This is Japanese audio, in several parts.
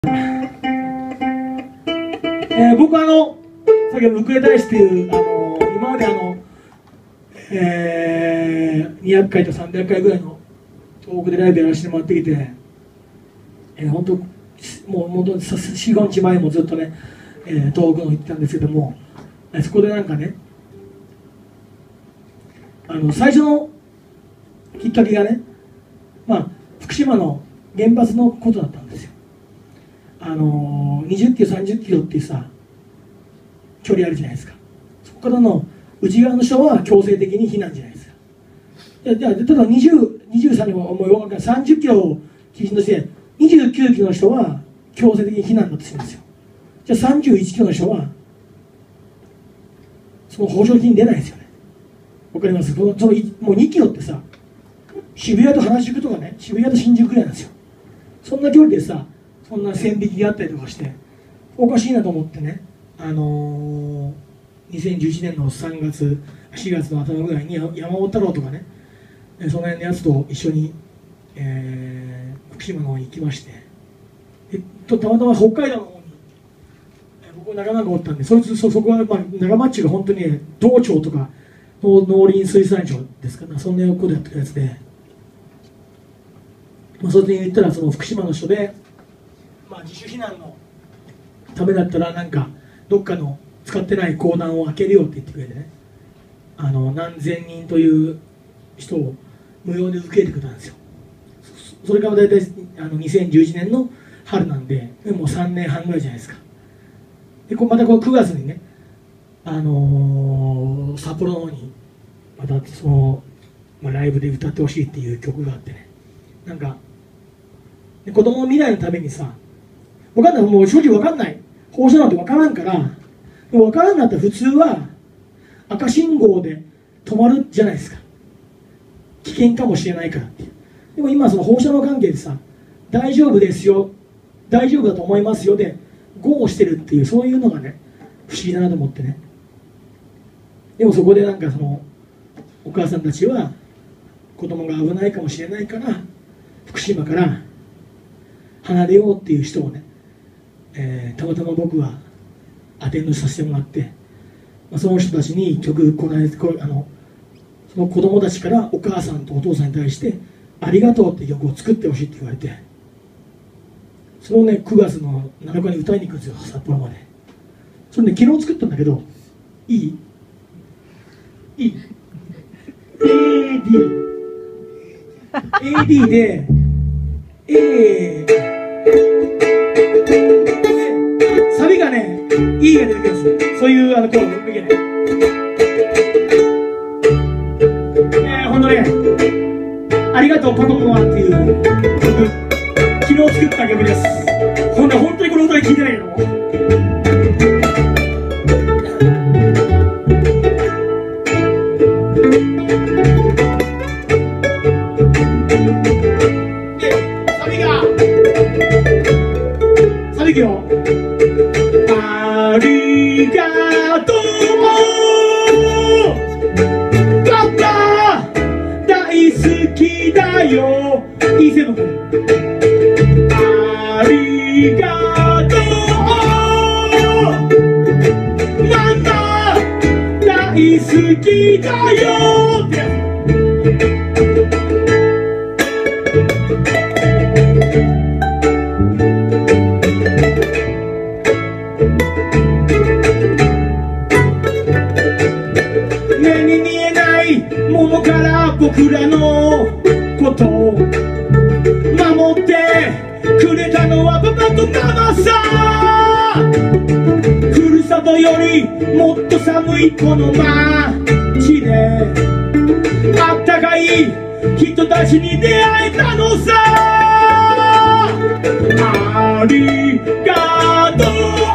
僕さっきのウクレレ大師っていう今まで200回と300回ぐらいの東北でライブやらせてもらってきて、本当もう本当に4、5日前もずっとね、東北の方行ってたんですけども、そこでなんかね、最初のきっかけがね、福島の原発のことだったんですよ。20キロ30キロっていうさ距離あるじゃないですか。そこからの内側の人は強制的に避難じゃないですか。じゃあ例えば23にも30キロを基準として29キロの人は強制的に避難だとするんですよ。じゃあ31キロの人はその補助金出ないですよね。わかります？もう2キロってさ、渋谷と原宿とかね、渋谷と新宿ぐらいなんですよ。そんな距離でさ、そんな線引きがあったりとかしておかしいなと思ってね、2011年の4月の頭ぐらいに山本太郎とかね、その辺のやつと一緒に、福島の方に行きまして、たまたま北海道の方に僕仲間がおったんで、そこは、仲間っちゅうが本当に、道庁とか農林水産省ですかね、そんな横でやってるやつで、それで言ったらその福島の人で、自主避難のためだったらなんかどっかの使ってない港南を開けるよって言ってくれてね、何千人という人を無料で受け入れてくれたんですよ。それが大体2011年の春なんで、もう3年半ぐらいじゃないですか。でまた9月にね、札幌の方にまたライブで歌ってほしいっていう曲があってね、なんか子供の未来のためにさ、分かんない、もう正直分かんない、放射なんて分からんから、分からんかったら普通は赤信号で止まるじゃないですか、危険かもしれないからって。でも今その放射能関係でさ、大丈夫ですよ、大丈夫だと思いますよでゴーしてるっていう、そういうのがね不思議だなと思ってね。でもそこでなんかお母さんたちは子供が危ないかもしれないから福島から離れようっていう人をね、たまたま僕はアテンドさせてもらって、その人たちに曲その子供たちからお母さんとお父さんに対して「ありがとう」って曲を作ってほしいって言われて、それをね9月の7日に歌いに行くんですよ、札幌まで。それね昨日作ったんだけど、いい AD で サビがね E が出てくるんですよ。そういうコードいけない。ほんとね、ありがとうパトコアっていう曲、昨日作った曲です。本当にこの歌聴いてないの？サビよ。ありがとうパパ大好きだよ。いいセブン。ありがとうママ大好きだよって目に見えないものから僕らのことを守ってくれたのはパパとママさ。ふるさとよりもっと寒いこの街であったかい人たちに出会えたのさ。ありがとう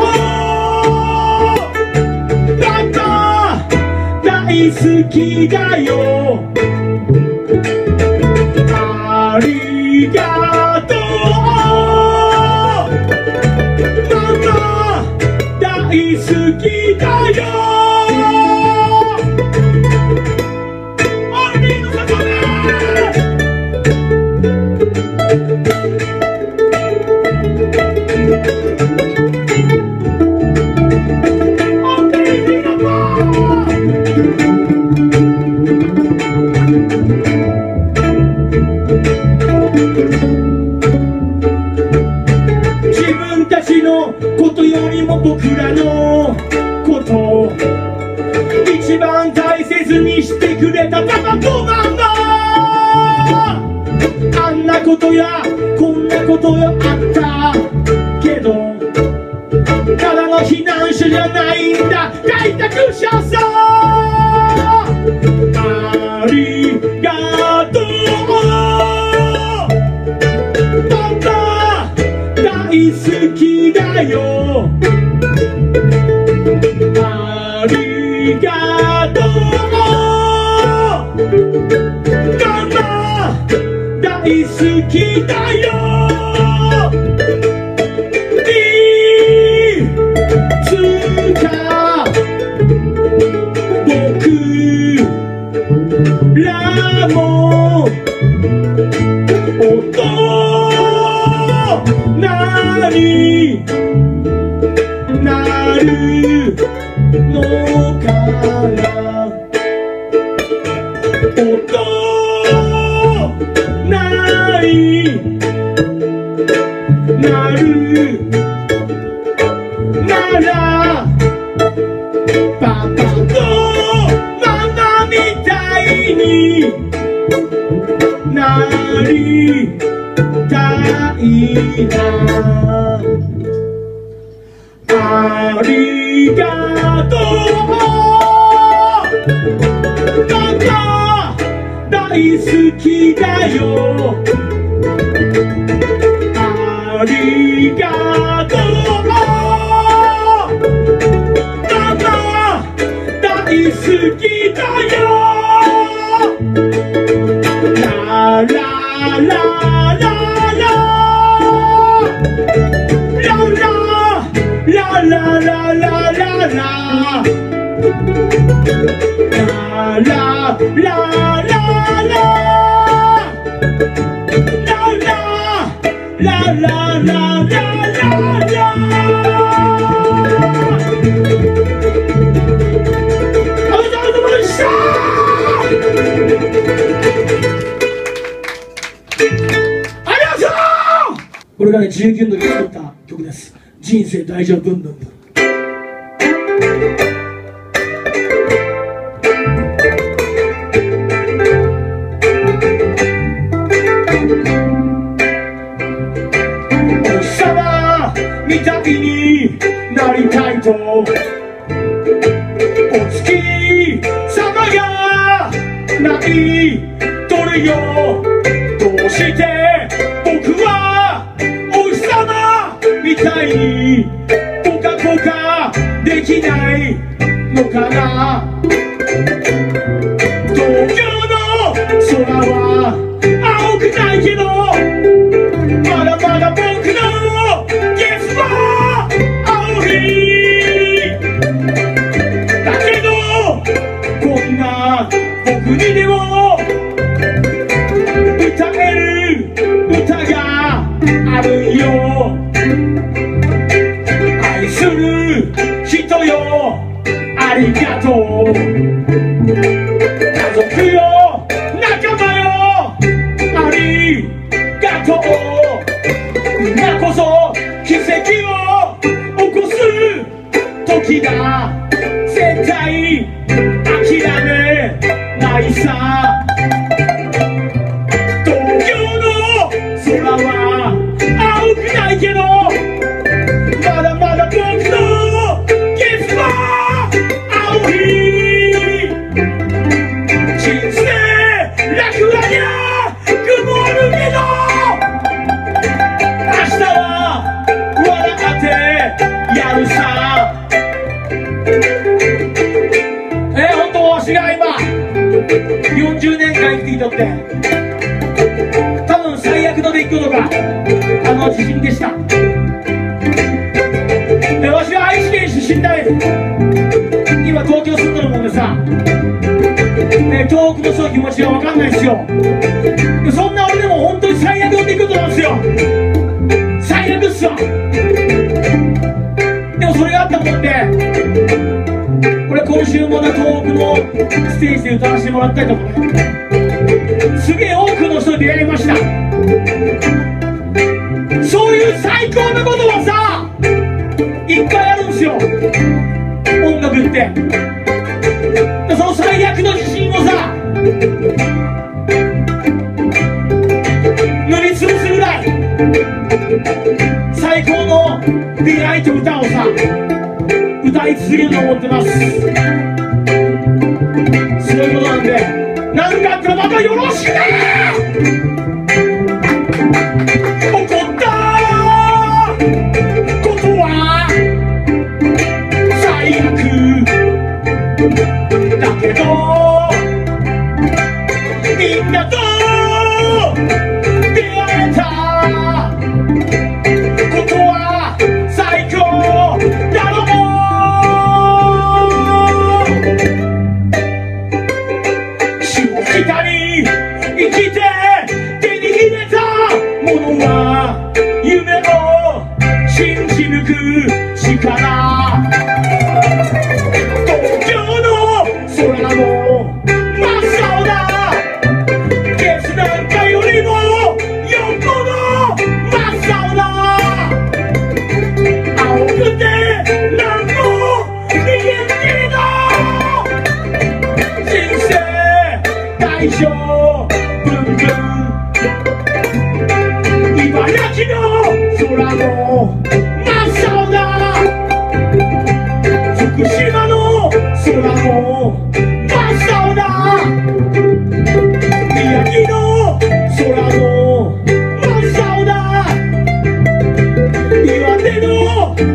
パパ大好きだよ。ありがとうママ大好きだよ。ありがとうね。 のことよりも僕らのこと一番大切にしてくれたパパとママ、あんなことやこんなことがあったけどただの避難者じゃないんだ、開拓者さ、ありがとうパパ大好きだよ、ありがとうママ大好きだよ、いつか僕らも大人になるのかな、大人になるならパパとママみたいになりたいな、ありがとうパパ大好きだよ、ありがとうパパ大好きだよ、ララララララララララララこれがね、19の時に作った曲です。人生大丈夫ブンブンブン。お日様みたいになりたいとお月様が泣いとるよ、どうして僕はお日様みたいにポカポカできないのかな、東京の空は青くないけどまだまだ僕のゲスは青い、だけどこんな僕にでも歌える歌があるよ、愛する人よありがとう、家族よ仲間よありがとう、今こそ奇跡を起こす時だ、絶対諦めないさ、東京の空は青くないけどまだまだ僕のゲスは青い、人生楽なにゃ曇るけど明日は笑ってやるさ、本当わしが今40年間生きていとって多分最悪の出来事が地震でした。わしは愛知県出身だよ。今東京住んでるもんでさ、遠くの人の気持ちが分かんないですよ。そんな俺でも本当に最悪の出来事なんですよ。最悪っすわ。でもそれがあったもんで、俺今週も東北のステージで歌わせてもらったりとかね、すげえ多くの人に出会いました。そういう最高のことはさ、 の出会いと歌をさ歌い続けると思ってます。そういうことなんで、何かあったらまたよろしくね。起こったことは最悪だけど、みんなと出会えたことは最高だろう。下北に生きて手に入れたものは夢を信じ抜く力。東京の空も真っ青だ。ケツなんかよりもよっぽど真っ青だ。青くてなんも見えんけど、人生大丈夫ブンブン。茨城の空も真っ青だ。福島の空も真っ青だ。宮城の空も真っ青だ。岩手の